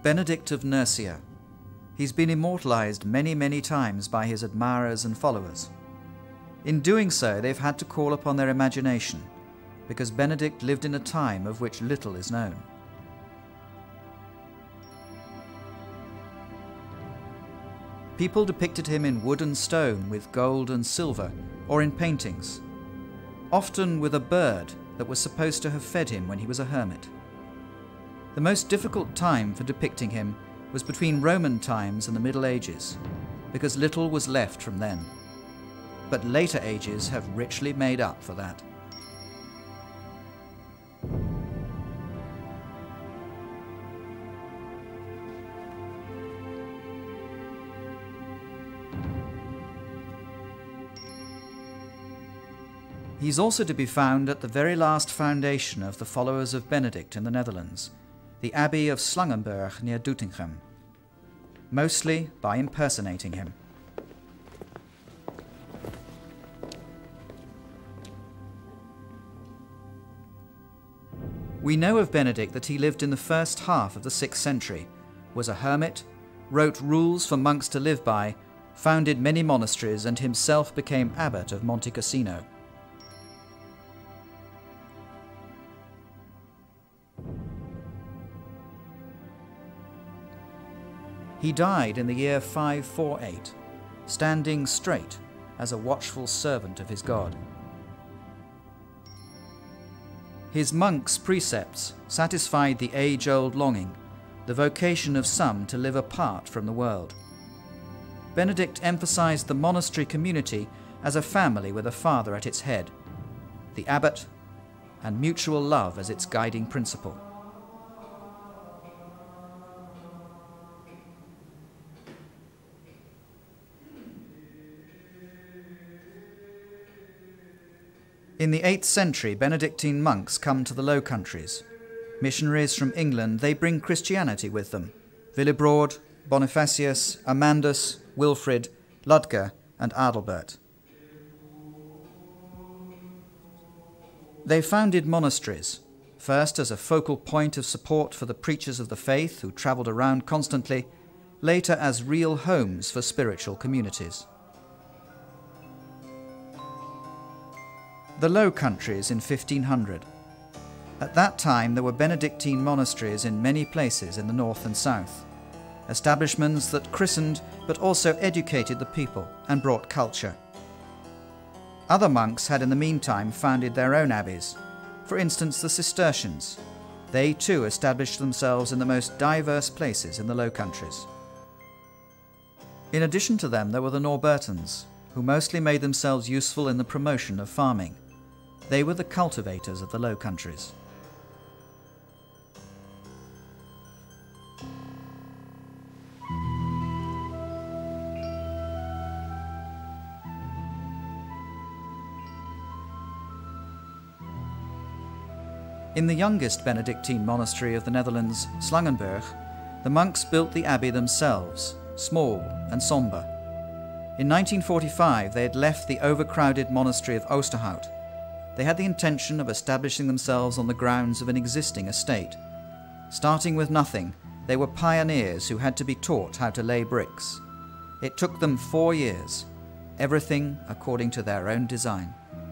Benedict of Nursia. He's been immortalized many times by his admirers and followers. In doing so, they've had to call upon their imagination, because Benedict lived in a time of which little is known. People depicted him in wood and stone with gold and silver, or in paintings, often with a bird that was supposed to have fed him when he was a hermit. The most difficult time for depicting him was between Roman times and the Middle Ages, because little was left from then. But later ages have richly made up for that. He's also to be found at the very last foundation of the followers of Benedict in the Netherlands, the Abbey of Slangenberg near Doetinchem, mostly by impersonating him. We know of Benedict that he lived in the first half of the 6th century, was a hermit, wrote rules for monks to live by, founded many monasteries, and himself became abbot of Monte Cassino. He died in the year 548, standing straight as a watchful servant of his God. His monks' precepts satisfied the age-old longing, the vocation of some to live apart from the world. Benedict emphasized the monastery community as a family with a father at its head, the abbot, and mutual love as its guiding principle. In the 8th century, Benedictine monks come to the Low Countries. Missionaries from England, they bring Christianity with them. Willibrord, Bonifacius, Amandus, Wilfrid, Ludger, and Adalbert. They founded monasteries, first as a focal point of support for the preachers of the faith who travelled around constantly, later as real homes for spiritual communities. The Low Countries in 1500. At that time there were Benedictine monasteries in many places in the north and south, establishments that christened but also educated the people and brought culture. Other monks had in the meantime founded their own abbeys, for instance the Cistercians. They too established themselves in the most diverse places in the Low Countries. In addition to them there were the Norbertans, who mostly made themselves useful in the promotion of farming. They were the cultivators of the Low Countries. In the youngest Benedictine monastery of the Netherlands, Slangenberg, the monks built the abbey themselves, small and sombre. In 1945 they had left the overcrowded monastery of Oosterhout. They had the intention of establishing themselves on the grounds of an existing estate. Starting with nothing, they were pioneers who had to be taught how to lay bricks. It took them 4 years, everything according to their own design.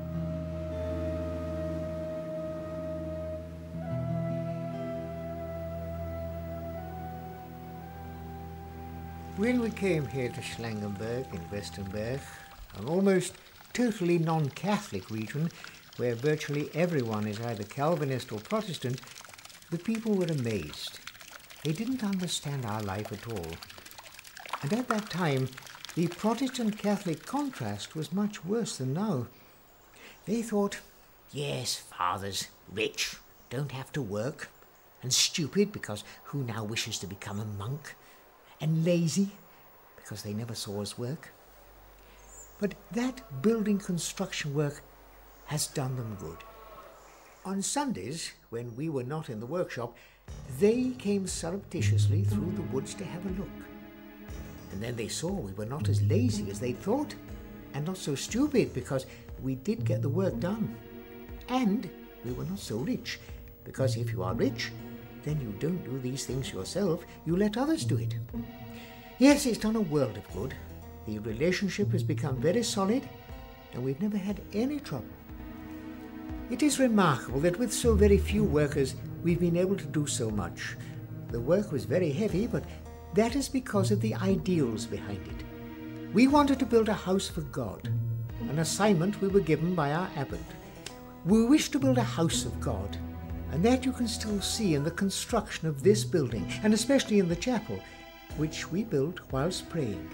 When we came here to Slangenberg in Westenberg, an almost totally non-Catholic region where virtually everyone is either Calvinist or Protestant, the people were amazed. They didn't understand our life at all. And at that time, the Protestant-Catholic contrast was much worse than now. They thought, yes, fathers, rich, don't have to work, and stupid because who now wishes to become a monk, and lazy because they never saw us work. But that building construction work has done them good. On Sundays, when we were not in the workshop, they came surreptitiously through the woods to have a look. And then they saw we were not as lazy as they'd thought, and not so stupid because we did get the work done. And we were not so rich, because if you are rich, then you don't do these things yourself, you let others do it. Yes, it's done a world of good. The relationship has become very solid, and we've never had any trouble. It is remarkable that with so very few workers, we've been able to do so much. The work was very heavy, but that is because of the ideals behind it. We wanted to build a house for God, an assignment we were given by our abbot. We wished to build a house of God, and that you can still see in the construction of this building, and especially in the chapel, which we built whilst praying.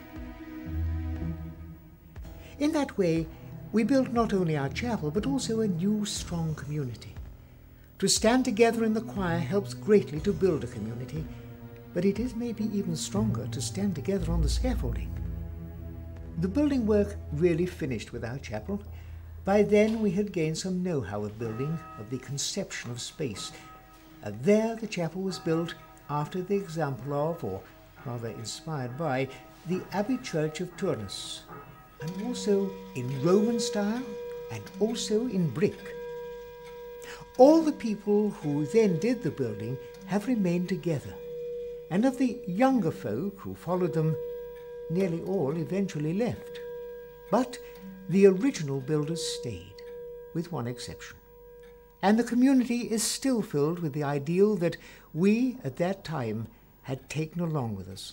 In that way, we built not only our chapel, but also a new, strong community. To stand together in the choir helps greatly to build a community, but it is maybe even stronger to stand together on the scaffolding. The building work really finished with our chapel. By then we had gained some know-how of building, of the conception of space. And there the chapel was built after the example of, or rather inspired by, the Abbey Church of Tournus, and also in Roman style and also in brick. All the people who then did the building have remained together, and of the younger folk who followed them, nearly all eventually left. But the original builders stayed, with one exception. And the community is still filled with the ideal that we, at that time, had taken along with us.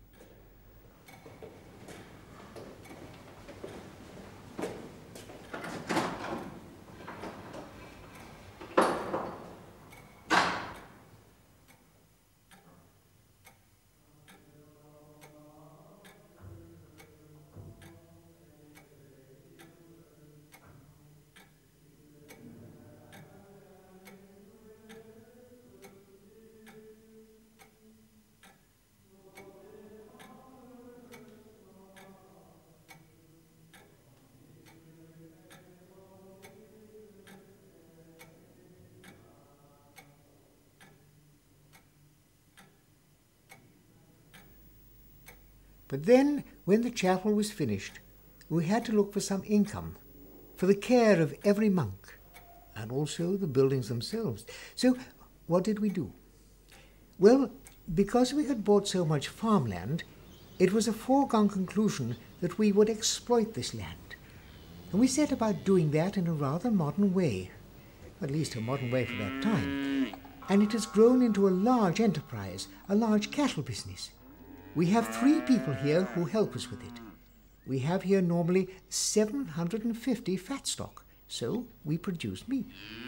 But then, when the chapel was finished, we had to look for some income, for the care of every monk, and also the buildings themselves. So, what did we do? Well, because we had bought so much farmland, it was a foregone conclusion that we would exploit this land. And we set about doing that in a rather modern way, at least a modern way for that time. And it has grown into a large enterprise, a large cattle business. We have 3 people here who help us with it. We have here normally 750 fat stock, so we produce meat.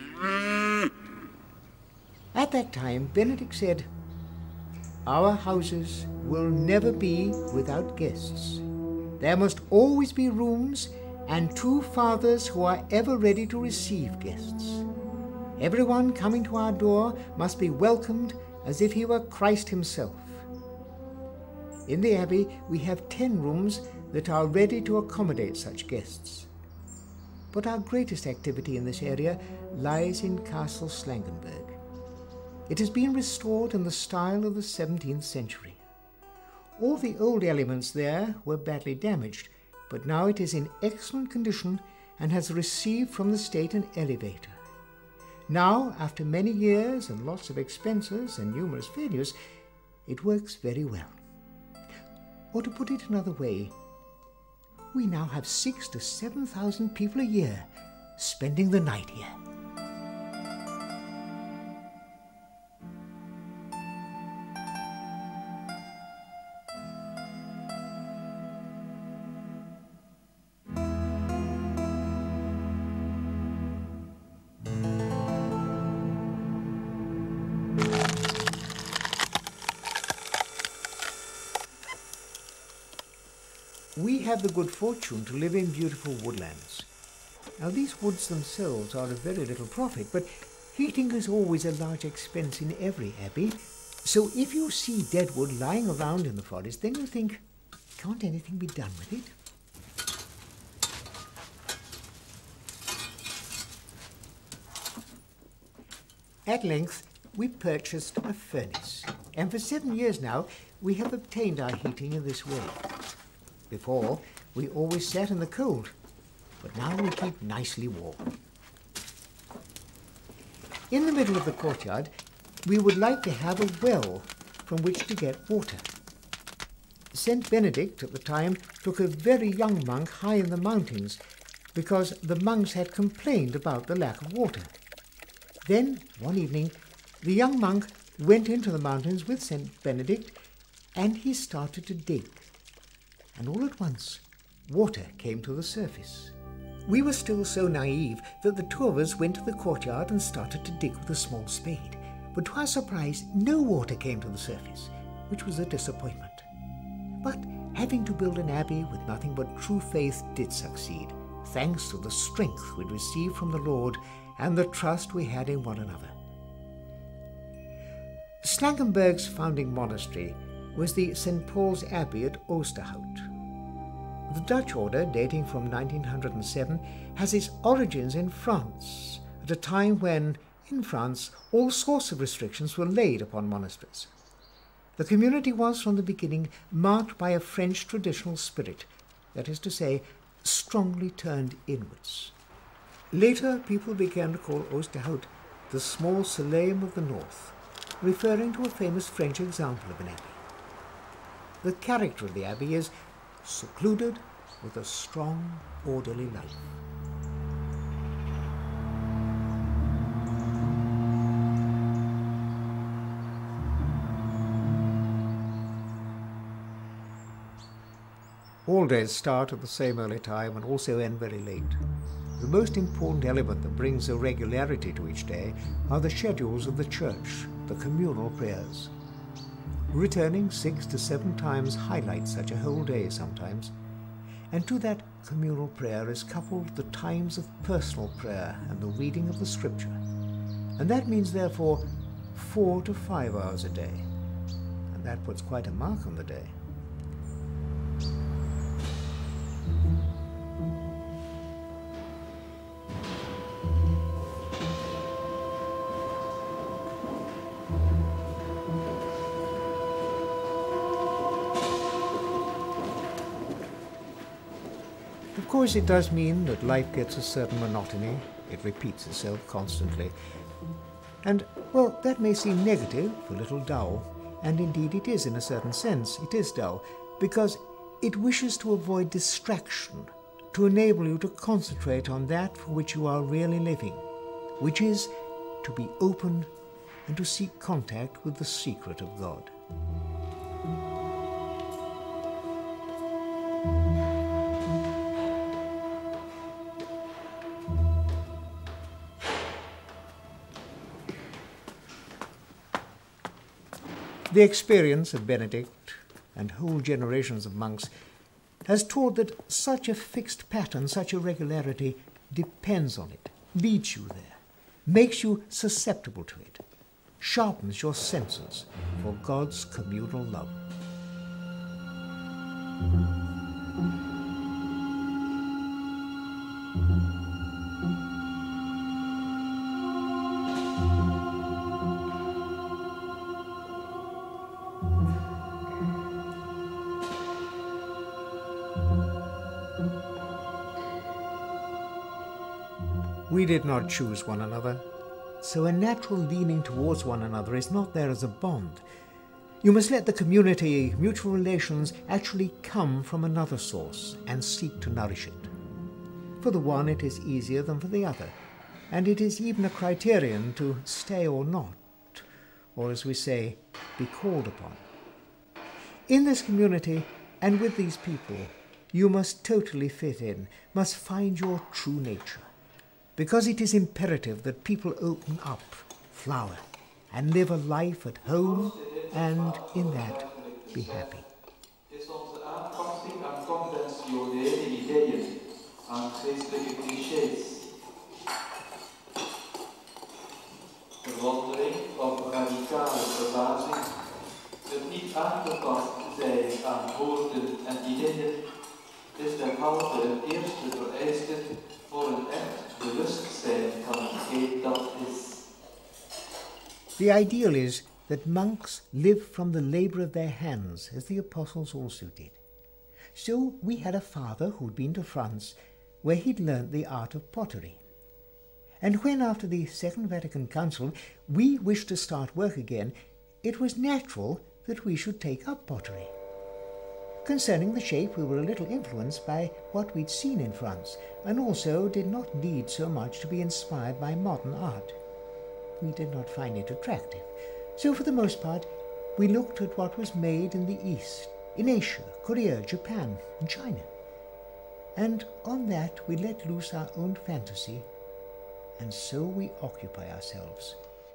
At that time, Benedict said, "Our houses will never be without guests. There must always be rooms and 2 fathers who are ever ready to receive guests. Everyone coming to our door must be welcomed as if he were Christ himself. In the Abbey, we have 10 rooms that are ready to accommodate such guests. But our greatest activity in this area lies in Castle Slangenberg. It has been restored in the style of the 17th century. All the old elements there were badly damaged, but now it is in excellent condition and has received from the state an elevator. Now, after many years and lots of expenses and numerous failures, it works very well. Or to put it another way, we now have 6,000 to 7,000 people a year spending the night here." We have the good fortune to live in beautiful woodlands. Now these woods themselves are of very little profit, but heating is always a large expense in every abbey. So if you see dead wood lying around in the forest, then you think, can't anything be done with it? At length, we purchased a furnace, and for 7 years now, we have obtained our heating in this way. Before, we always sat in the cold, but now we keep nicely warm. In the middle of the courtyard we would like to have a well from which to get water. St. Benedict at the time took a very young monk high in the mountains because the monks had complained about the lack of water. Then, one evening, the young monk went into the mountains with St. Benedict and he started to dig. And all at once, water came to the surface. We were still so naive that the two of us went to the courtyard and started to dig with a small spade. But to our surprise, no water came to the surface, which was a disappointment. But having to build an abbey with nothing but true faith did succeed, thanks to the strength we'd received from the Lord and the trust we had in one another. Slangenberg's founding monastery was the St. Paul's Abbey at Oosterhout. The Dutch order, dating from 1907, has its origins in France, at a time when, in France, all sorts of restrictions were laid upon monasteries. The community was, from the beginning, marked by a French traditional spirit, that is to say, strongly turned inwards. Later, people began to call Oosterhout the small Salem of the north, referring to a famous French example of an abbey. The character of the abbey is secluded with a strong, orderly life. All days start at the same early time and also end very late. The most important element that brings a regularity to each day are the schedules of the church, the communal prayers. Returning 6 to 7 times highlights such a whole day sometimes, and to that communal prayer is coupled the times of personal prayer and the reading of the scripture, and that means therefore 4 to 5 hours a day, and that puts quite a mark on the day. Of course, it does mean that life gets a certain monotony. It repeats itself constantly. And, well, that may seem negative, a little dull, and indeed it is in a certain sense. It is dull, because it wishes to avoid distraction, to enable you to concentrate on that for which you are really living, which is to be open and to seek contact with the secret of God. The experience of Benedict and whole generations of monks has taught that such a fixed pattern, such a regularity, depends on it, leads you there, makes you susceptible to it, sharpens your senses for God's communal love. We did not choose one another, so a natural leaning towards one another is not there as a bond. You must let the community, mutual relations, actually come from another source and seek to nourish it. For the one it is easier than for the other, and it is even a criterion to stay or not, or as we say, be called upon. In this community and with these people, you must totally fit in, must find your true nature. Because it is imperative that people open up, flower, and live a life at home and in that be happy. Is onze aanpassing aan conventionele ideeën, aan geestelijke clichés. Verwondering of radicale verbazing, het niet aangepast zijn aan woorden en ideeën, is derhalve een eerste vereiste voor een echt bewustzijn van hetgeen dat is. The ideal is that monks live from the labor of their hands, as the apostles also did. So we had a father who'd been to France, where he'd learnt the art of pottery. And when, after the Second Vatican Council, we wished to start work again, it was natural that we should take up pottery. Concerning the shape, we were a little influenced by what we'd seen in France, and also did not need so much to be inspired by modern art. We did not find it attractive, so for the most part, we looked at what was made in the East, in Asia, Korea, Japan, and China. And on that we let loose our own fantasy, and so we occupy ourselves.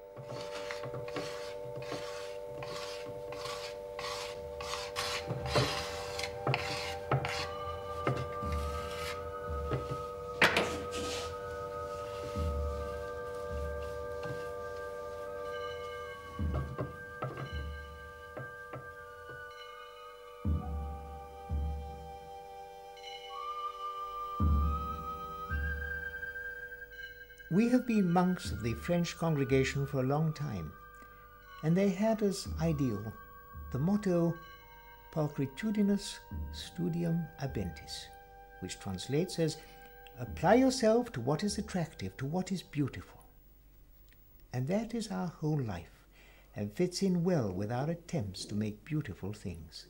We have been monks of the French congregation for a long time, and they had as ideal the motto Pulchritudinus Studium Abentis, which translates as apply yourself to what is attractive, to what is beautiful. And that is our whole life, and fits in well with our attempts to make beautiful things.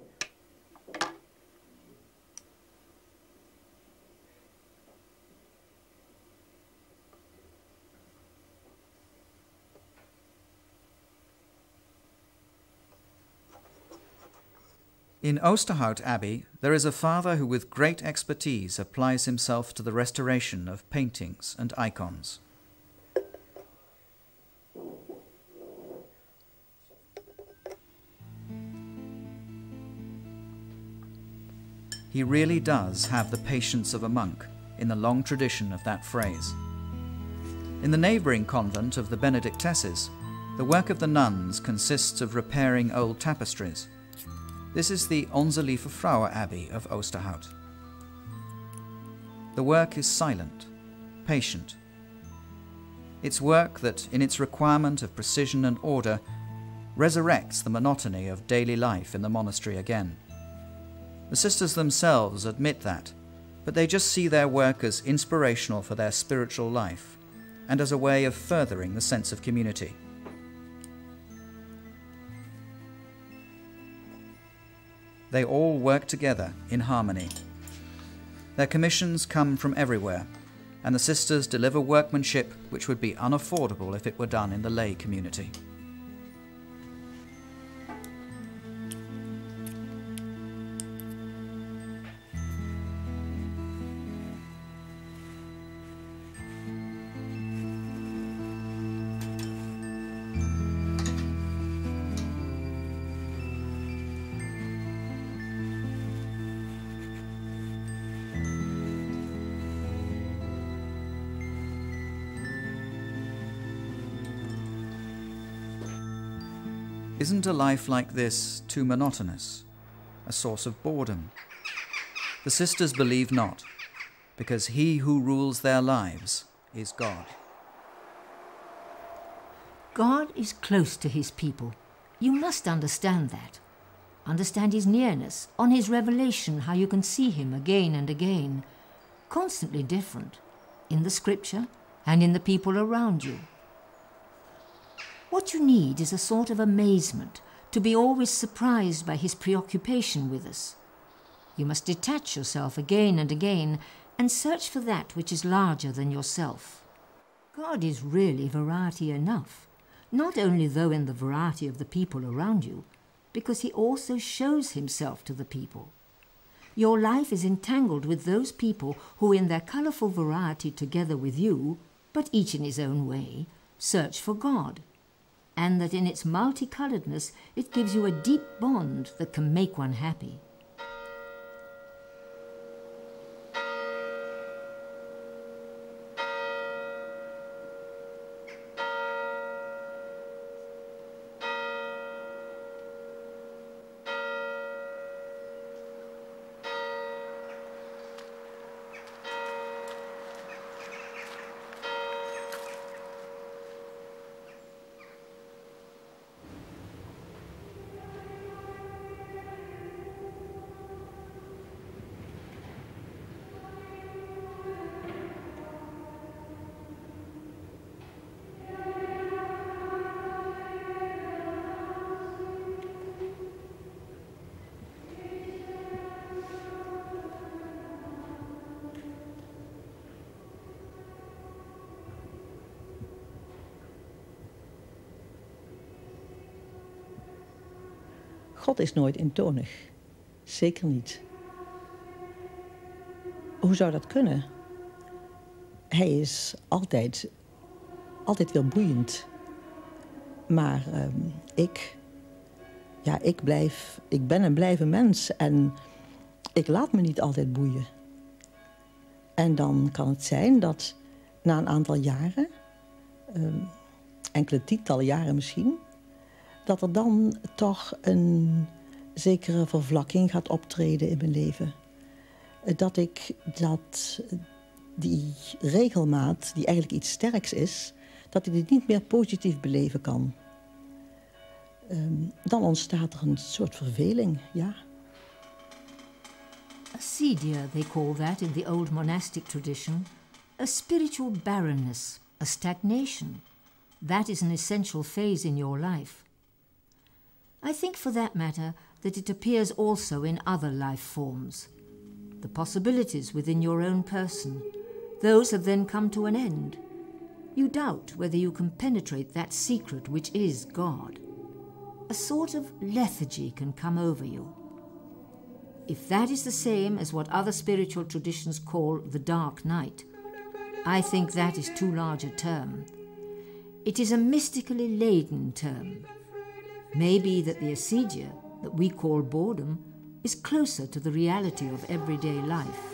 In Oosterhout Abbey, there is a father who with great expertise applies himself to the restoration of paintings and icons. He really does have the patience of a monk, in the long tradition of that phrase. In the neighbouring convent of the Benedictesses, the work of the nuns consists of repairing old tapestries. This is the Onze Lieve Vrouwen Abbey of Oosterhout. The work is silent, patient. It's work that, in its requirement of precision and order, resurrects the monotony of daily life in the monastery again. The sisters themselves admit that, but they just see their work as inspirational for their spiritual life and as a way of furthering the sense of community. They all work together in harmony. Their commissions come from everywhere, and the sisters deliver workmanship which would be unaffordable if it were done in the lay community. Isn't a life like this too monotonous, a source of boredom? The sisters believe not, because he who rules their lives is God. God is close to his people. You must understand that. Understand his nearness, on his revelation, how you can see him again and again, constantly different, in the scripture and in the people around you. What you need is a sort of amazement, to be always surprised by his preoccupation with us. You must detach yourself again and again and search for that which is larger than yourself. God is really variety enough, not only though in the variety of the people around you, because he also shows himself to the people. Your life is entangled with those people who in their colourful variety together with you, but each in his own way, search for God. And that in its multicolouredness it gives you a deep bond that can make one happy. God is nooit eentonig. Zeker niet. Hoe zou dat kunnen? Hij is altijd weer boeiend. Maar ik ben en blijf een mens en ik laat me niet altijd boeien. En dan kan het zijn dat na een aantal jaren, enkele tientallen jaren misschien, dat er dan toch een zekere vervlakking gaat optreden in mijn leven. Dat die regelmaat, die eigenlijk iets sterks is, dat ik dit niet meer positief beleven kan. Dan ontstaat er een soort verveling, ja. Acedia, they call that in the old monastic tradition. A spiritual barrenness, a stagnation. That is an essential phase in your life. I think for that matter that it appears also in other life forms. The possibilities within your own person, those have then come to an end. You doubt whether you can penetrate that secret which is God. A sort of lethargy can come over you. If that is the same as what other spiritual traditions call the dark night, I think that is too large a term. It is a mystically laden term. Maybe that the acedia, that we call boredom, is closer to the reality of everyday life.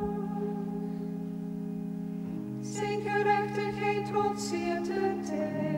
Zijn gerechtigheid trotseert de tijd.